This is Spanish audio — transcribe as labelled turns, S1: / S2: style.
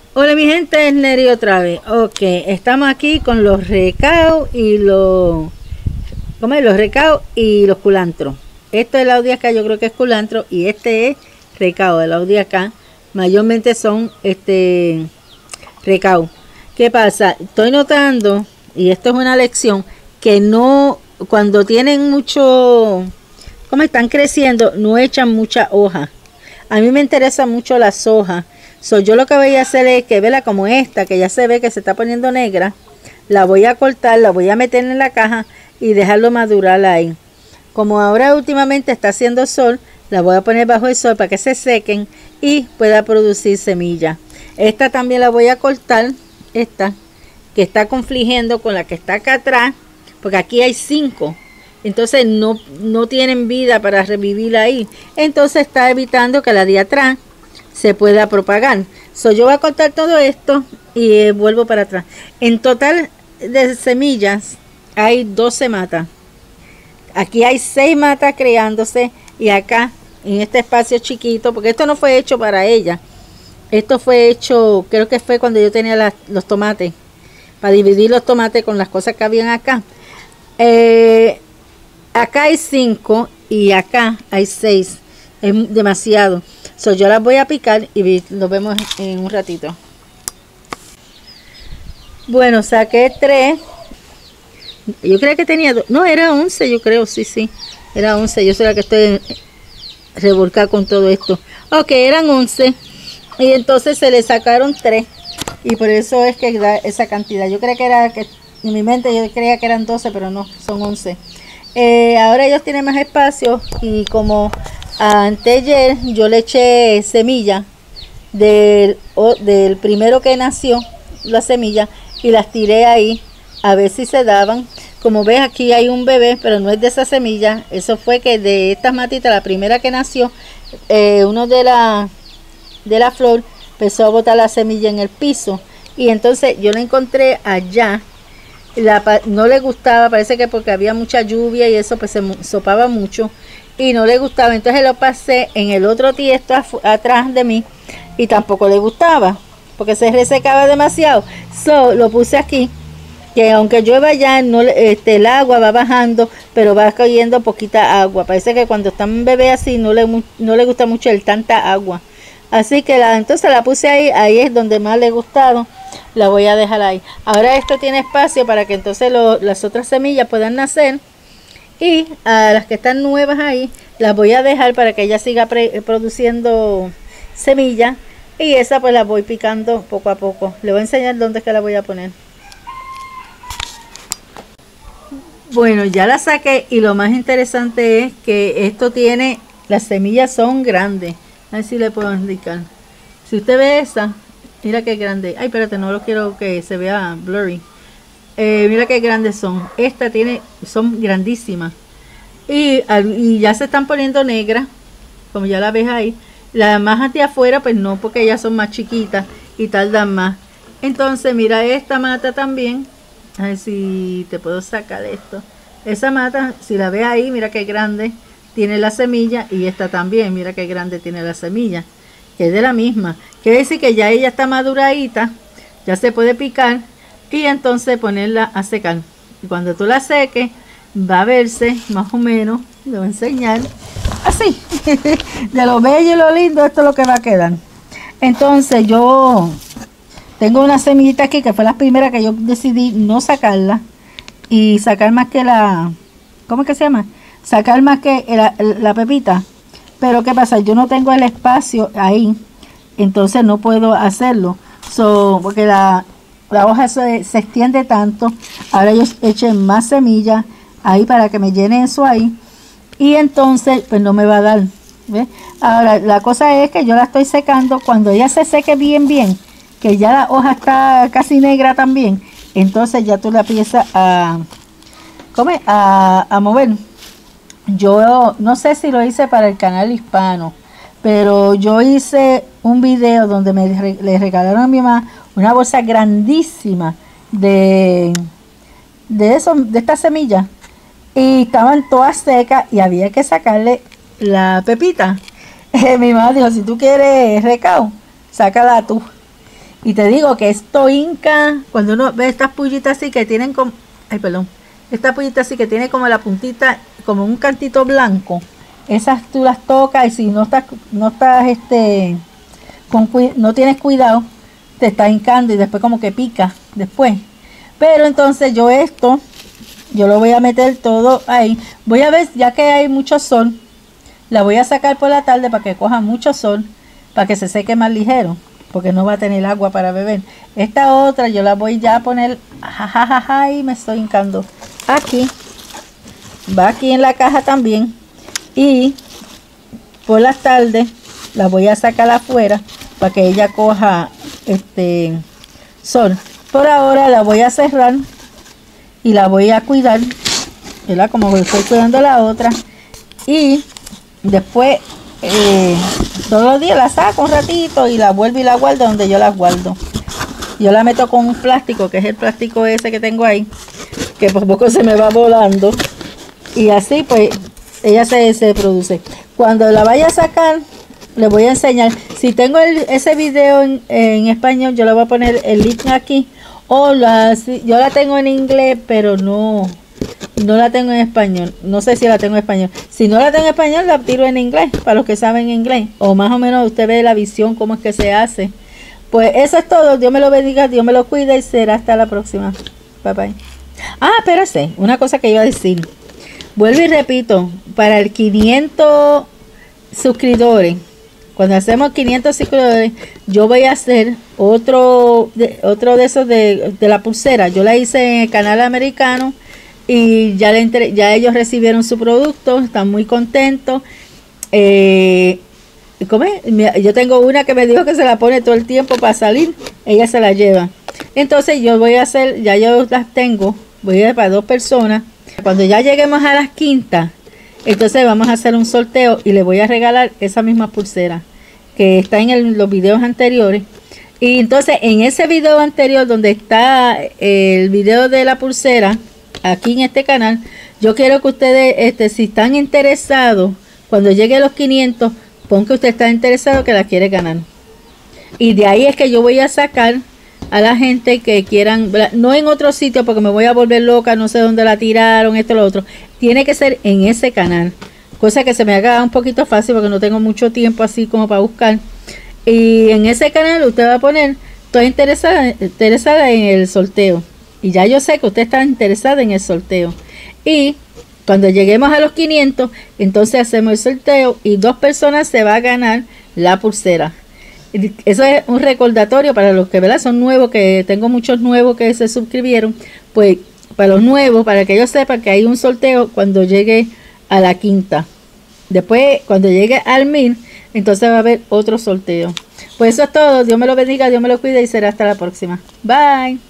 S1: Hola mi gente, es Neri otra vez. Ok, estamos aquí con los recaos y ¿cómo es? Los recaos y los culantros. Esto es la acá, yo creo que es culantro, y este es recao. De la acá mayormente son recao. ¿Qué pasa? Estoy notando, y esto es una lección, que no, cuando tienen mucho, como están creciendo, no echan mucha hoja. A mí me interesan mucho las hojas. Yo lo que voy a hacer es que verla como esta, que ya se ve que se está poniendo negra. La voy a cortar, la voy a meter en la caja y dejarlo madurar ahí. Como ahora últimamente está haciendo sol, la voy a poner bajo el sol para que se sequen y pueda producir semillas. Esta también la voy a cortar, esta que está confligiendo con la que está acá atrás, porque aquí hay 5. Entonces no tienen vida para revivir ahí. Entonces está evitando que la de atrás se pueda propagar. Yo voy a cortar todo esto y vuelvo para atrás. En total de semillas hay 12 matas. Aquí hay 6 matas creándose y acá en este espacio chiquito, porque esto no fue hecho para ella. Esto fue hecho, creo que fue cuando yo tenía los tomates, para dividir los tomates con las cosas que habían acá. Acá hay 5 y acá hay 6. Es demasiado. Yo las voy a picar y nos vemos en un ratito. Bueno, saqué 3. Yo creo que tenía 2. No, era 11, yo creo, sí. Era 11. Yo soy la que estoy revolcada con todo esto. Ok, eran 11. Y entonces se le sacaron 3. Y por eso es que da esa cantidad. Yo creía que era, en mi mente yo creía que eran 12, pero no, son 11. Ahora ellos tienen más espacio y como anteayer yo le eché semilla del primero que nació, la semilla, y las tiré ahí a ver si se daban. Como ves, aquí hay un bebé, pero no es de esa semilla. Eso fue que de estas matitas, la primera que nació, uno de la flor empezó a botar la semilla en el piso, y entonces yo la encontré allá. No le gustaba, parece que porque había mucha lluvia y eso, pues se sopaba mucho y no le gustaba. Entonces lo pasé en el otro tiesto atrás de mí y tampoco le gustaba porque se resecaba demasiado. Lo puse aquí, que aunque llueva ya, el agua va bajando, pero va cayendo poquita agua. Parece que cuando está un bebé así no le gusta mucho el tanta agua. Así que entonces la puse ahí es donde más le gustaba. La voy a dejar ahí. Ahora esto tiene espacio para que entonces las otras semillas puedan nacer. Y a las que están nuevas ahí, las voy a dejar para que ella siga produciendo semillas. Y esa pues la voy picando poco a poco. Le voy a enseñar dónde es que la voy a poner. Bueno, ya la saqué y lo más interesante es que esto tiene, las semillas son grandes. A ver si le puedo indicar. Si usted ve esa, mira qué grande. Ay, espérate, no lo quiero que se vea blurry. Mira qué grandes son. Son grandísimas. Y ya se están poniendo negras, como ya la ves ahí. Las más de afuera, pues no, porque ellas son más chiquitas y tardan más. Entonces, mira esta mata también. A ver si te puedo sacar esto. Esa mata, si la ves ahí, mira qué grande tiene la semilla, y esta también, mira qué grande tiene la semilla, que es de la misma. Quiere decir que ya ella está maduradita, ya se puede picar y entonces ponerla a secar. Y cuando tú la seques, va a verse más o menos, le voy a enseñar, así, de lo bello y lo lindo, esto es lo que va a quedar. Entonces yo tengo una semillita aquí, que fue la primera que yo decidí no sacarla, y sacar más que ¿cómo es que se llama? Sacar más que la pepita. Pero ¿qué pasa? Yo no tengo el espacio ahí, entonces no puedo hacerlo. Porque la hoja se extiende tanto. Ahora yo echen más semillas ahí para que me llenen eso ahí. Y entonces pues no me va a dar. ¿Ves? Ahora la cosa es que yo la estoy secando. Cuando ella se seque bien, que ya la hoja está casi negra también, entonces ya tú la empiezas a mover. Yo no sé si lo hice para el canal hispano, pero yo hice un video donde le regalaron a mi mamá una bolsa grandísima de estas semillas, y estaban todas secas y había que sacarle la pepita. Mi mamá dijo, si tú quieres recao, sácala tú. Y te digo que esto hinca, cuando uno ve estas pullitas así que tienen como, ay perdón, esta pullita así que tiene como la puntita, como un cantito blanco, esas tú las tocas y si no estás no tienes cuidado, te está hincando y después como que pica después. Pero entonces yo lo voy a meter todo ahí. Voy a ver, ya que hay mucho sol, la voy a sacar por la tarde para que coja mucho sol, para que se seque más ligero, porque no va a tener agua para beber. Esta otra yo la voy ya a poner, y me estoy hincando aquí, va aquí en la caja también, y por las tardes la voy a sacar afuera para que ella coja sol. Por ahora la voy a cerrar y la voy a cuidar, ¿verdad? Como estoy cuidando la otra, y después todos los días la saco un ratito y la vuelvo y la guardo donde yo la guardo. Yo la meto con un plástico, que es el plástico ese que tengo ahí, que por poco se me va volando, y así pues ella se produce. Cuando la vaya a sacar, le voy a enseñar. Si tengo ese video en español, yo le voy a poner el link aquí, o yo la tengo en inglés, pero no la tengo en español. No sé si la tengo en español. Si no la tengo en español, la tiro en inglés, para los que saben inglés, o más o menos usted ve la visión, cómo es que se hace. Pues eso es todo. Dios me lo bendiga, Dios me lo cuida y será hasta la próxima. Bye bye. Espérate, una cosa que iba a decir. Vuelvo y repito, para el 500 suscriptores, cuando hacemos 500 suscriptores, yo voy a hacer otro de esos de la pulsera. Yo la hice en el canal americano y ya ellos recibieron su producto, están muy contentos. Yo tengo una que me dijo que se la pone todo el tiempo para salir, ella se la lleva. Entonces yo voy a hacer, ya yo las tengo, voy a ir para 2 personas. Cuando ya lleguemos a las 500, entonces vamos a hacer un sorteo y le voy a regalar esa misma pulsera que está en los videos anteriores. Y entonces en ese video anterior donde está el video de la pulsera, aquí en este canal, yo quiero que ustedes, si están interesados, cuando llegue a los 500, pon que usted está interesado, que la quiere ganar. Y de ahí es que yo voy a sacar a la gente que quieran, no en otro sitio porque me voy a volver loca, no sé dónde la tiraron, esto, lo otro. Tiene que ser en ese canal. Cosa que se me haga un poquito fácil porque no tengo mucho tiempo así como para buscar. Y en ese canal usted va a poner, estoy interesada en el sorteo. Y ya yo sé que usted está interesada en el sorteo. Y cuando lleguemos a los 500, entonces hacemos el sorteo y 2 personas se va a ganar la pulsera. Eso es un recordatorio para los que, ¿verdad?, son nuevos, que tengo muchos nuevos que se suscribieron. Pues para los nuevos, para que ellos sepan que hay un sorteo cuando llegue a la 500. Después, cuando llegue al 1000, entonces va a haber otro sorteo. Pues eso es todo. Dios me lo bendiga, Dios me lo cuide y será hasta la próxima. Bye.